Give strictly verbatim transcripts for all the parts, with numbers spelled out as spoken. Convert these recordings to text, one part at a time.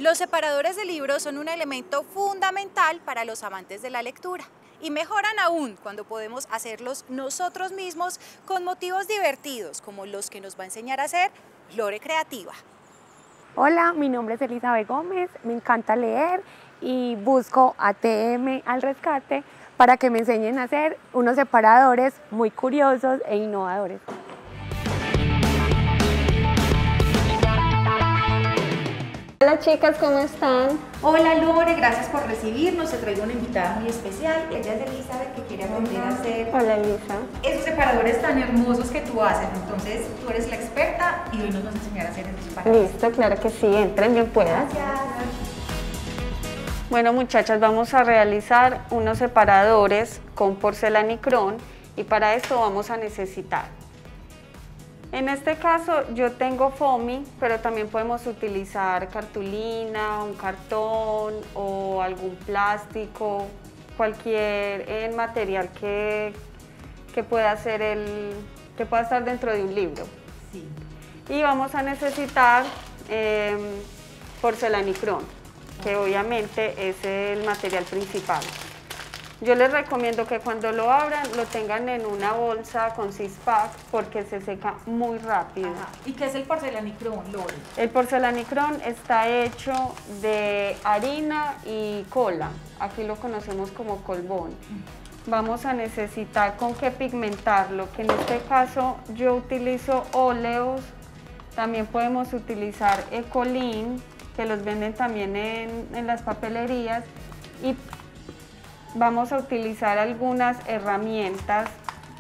Los separadores de libros son un elemento fundamental para los amantes de la lectura y mejoran aún cuando podemos hacerlos nosotros mismos con motivos divertidos como los que nos va a enseñar a hacer Lore Creativa. Hola, mi nombre es Elizabeth Gómez, me encanta leer y busco a T M al rescate para que me enseñen a hacer unos separadores muy curiosos e innovadores. Hola chicas, ¿cómo están? Hola Lore, gracias por recibirnos. Te traigo una invitada muy especial. Ella es Elizabeth, que quiere aprender a hacer Hola Elisa. esos separadores tan hermosos que tú haces. Entonces, tú eres la experta y hoy nos vas a enseñar a hacer esos separadores. Listo, claro que sí, entren bien puedan. Gracias. Bueno muchachas, vamos a realizar unos separadores con porcelanicrón y para esto vamos a necesitar. En este caso yo tengo foamy, pero también podemos utilizar cartulina, un cartón o algún plástico, cualquier eh, material que, que, pueda ser el, que pueda estar dentro de un libro. Sí. Y vamos a necesitar eh, porcelanicrón, que obviamente es el material principal. Yo les recomiendo que cuando lo abran lo tengan en una bolsa con Six-Pack porque se seca muy rápido. Ajá. ¿Y qué es el porcelanicrón, Lore? El porcelanicrón está hecho de harina y cola. Aquí lo conocemos como colbón. Vamos a necesitar con qué pigmentarlo, que en este caso yo utilizo óleos. También podemos utilizar Ecolin, que los venden también en, en las papelerías. Y vamos a utilizar algunas herramientas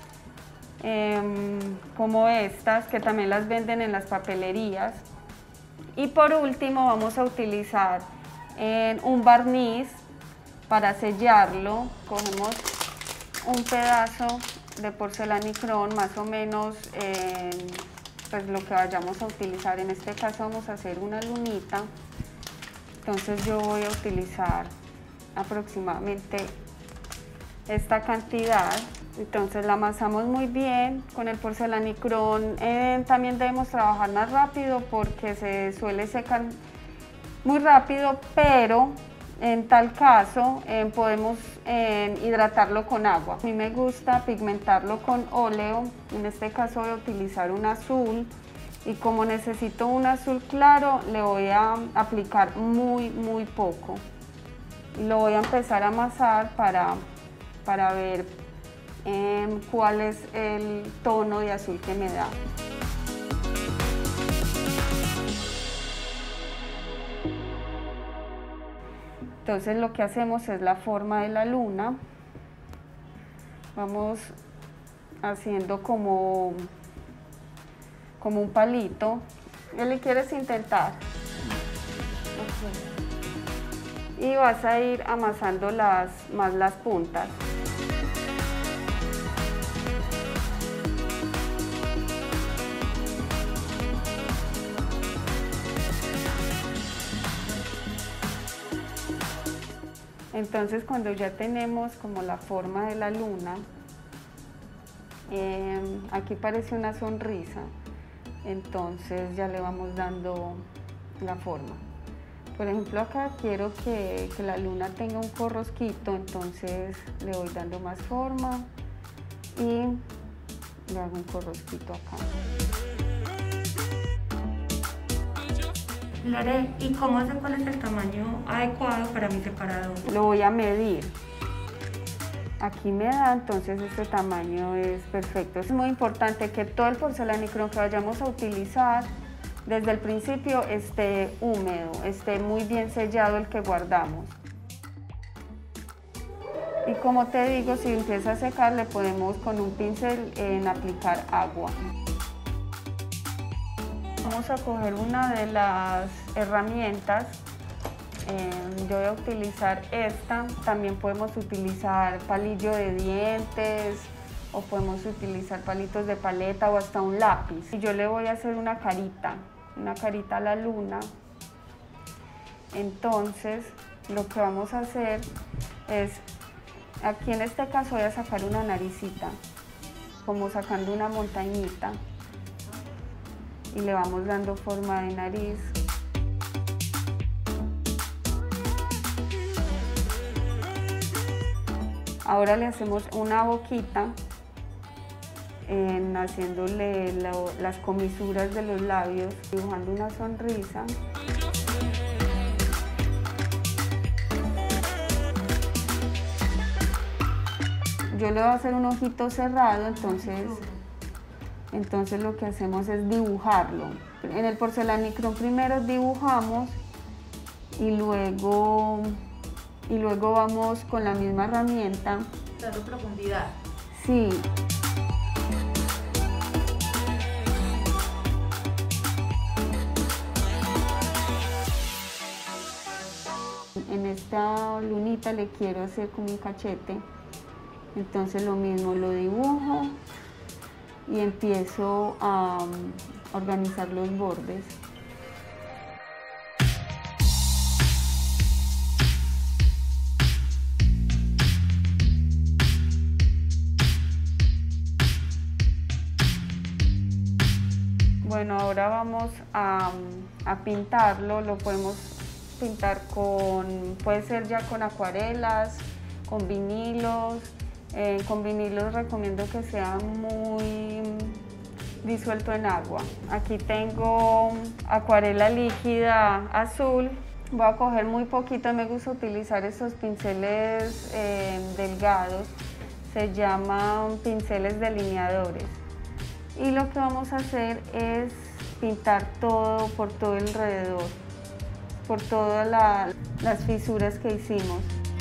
eh, como estas, que también las venden en las papelerías. Y por último vamos a utilizar eh, un barniz para sellarlo. Cogemos un pedazo de porcelanicrón, más o menos eh, pues lo que vayamos a utilizar. En este caso vamos a hacer una lunita, entonces yo voy a utilizar aproximadamente esta cantidad. Entonces la amasamos muy bien. Con el porcelanicrón eh, también debemos trabajar más rápido porque se suele secar muy rápido, pero en tal caso eh, podemos eh, hidratarlo con agua. A mí me gusta pigmentarlo con óleo, en este caso voy a utilizar un azul y como necesito un azul claro le voy a aplicar muy muy poco. Lo voy a empezar a amasar para, para ver eh, cuál es el tono de azul que me da. Entonces lo que hacemos es la forma de la luna. Vamos haciendo como, como un palito. ¿Le quieres intentar? Okay. Y vas a ir amasando las, más las puntas. Entonces cuando ya tenemos como la forma de la luna, eh, aquí parece una sonrisa, entonces ya le vamos dando la forma. Por ejemplo acá quiero que, que la luna tenga un corrosquito, entonces le voy dando más forma y le hago un corrosquito acá. Lore, ¿y cómo sé cuál es el tamaño adecuado para mi separador? Lo voy a medir. Aquí me da, entonces este tamaño es perfecto. Es muy importante que todo el porcelanicrón que vayamos a utilizar desde el principio esté húmedo, esté muy bien sellado el que guardamos. Y como te digo, si empieza a secar, le podemos con un pincel en aplicar agua. Vamos a coger una de las herramientas, eh, yo voy a utilizar esta, también podemos utilizar palillo de dientes o podemos utilizar palitos de paleta o hasta un lápiz. Y yo le voy a hacer una carita, una carita a la luna. Entonces lo que vamos a hacer es, aquí en este caso voy a sacar una naricita, como sacando una montañita. Y le vamos dando forma de nariz. Ahora le hacemos una boquita en haciéndole lo, las comisuras de los labios, dibujando una sonrisa. Yo le voy a hacer un ojito cerrado, entonces, entonces lo que hacemos es dibujarlo. En el porcelanicrón primero dibujamos y luego, y luego vamos con la misma herramienta. Dando profundidad. Sí. En esta lunita le quiero hacer como un cachete, entonces lo mismo, lo dibujo y empiezo a organizar los bordes. Bueno, ahora vamos a, a pintarlo, lo podemos pintar con, puede ser ya con acuarelas, con vinilos. Eh, con vinilos recomiendo que sea muy disuelto en agua. Aquí tengo acuarela líquida azul. Voy a coger muy poquito, me gusta utilizar estos pinceles eh, delgados, se llaman pinceles delineadores. Y lo que vamos a hacer es pintar todo por todo alrededor, por todas la, las fisuras que hicimos.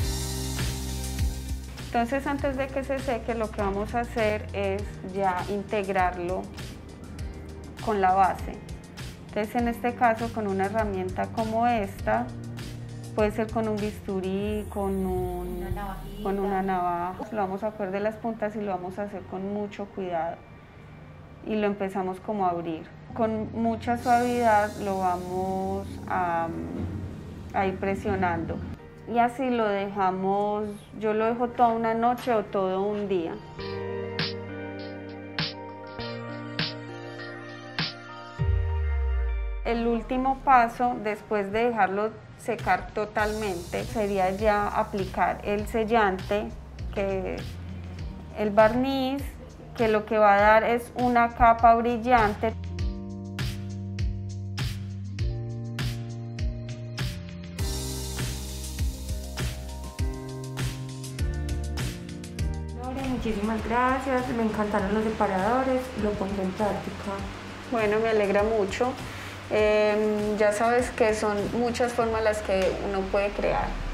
Entonces, antes de que se seque, lo que vamos a hacer es ya integrarlo con la base. Entonces, en este caso, con una herramienta como esta, puede ser con un bisturí, con, un, una con una navaja. Lo vamos a coger de las puntas y lo vamos a hacer con mucho cuidado. Y lo empezamos como a abrir. Con mucha suavidad lo vamos a, a ir presionando. Y así lo dejamos, yo lo dejo toda una noche o todo un día. El último paso, después de dejarlo secar totalmente, sería ya aplicar el sellante, que el barniz, que lo que va a dar es una capa brillante. Muchísimas gracias, me encantaron los separadores, lo pondré en práctica. Bueno, me alegra mucho. Eh, ya sabes que son muchas formas las que uno puede crear.